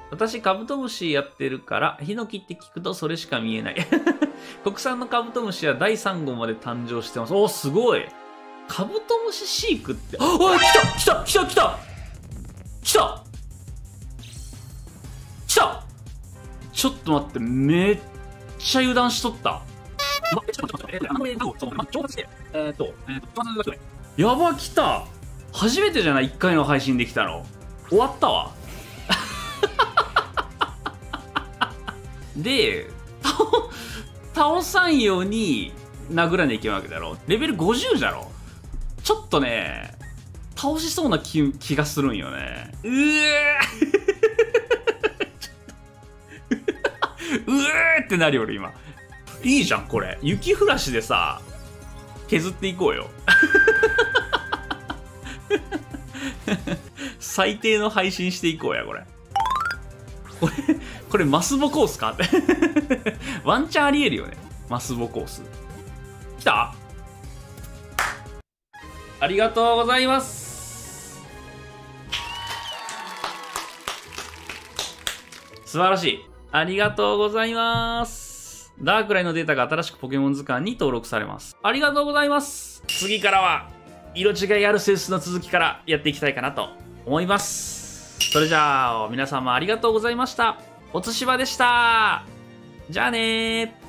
私、カブトムシやってるから、ヒノキって聞くとそれしか見えない。国産のカブトムシは第3号まで誕生してます。おー、すごい。カブトムシ飼育って、あ、おい、来た来た来た来た来た来たちょっと待って、めっちゃ油断しとった。やば、来た。初めてじゃない？ 1 回の配信できたの。終わったわ。で、倒さんように殴らなきゃいけないわけだろ。レベル50じゃろ。ちょっとね、倒しそうな気がするんよね。うーってなるよ、俺今。いいじゃん、これ。雪降らしでさ、削っていこうよ。最低の配信していこうや、これ。これマスボコースか。ワンチャンありえるよね。マスボコース。来た？ありがとうございます。素晴らしい。ありがとうございます。ダークライのデータが新しくポケモン図鑑に登録されます。ありがとうございます。次からは、色違いアルセウスの続きからやっていきたいかなと思います。それじゃあ、皆様ありがとうございました。おつしばでした。じゃあねー。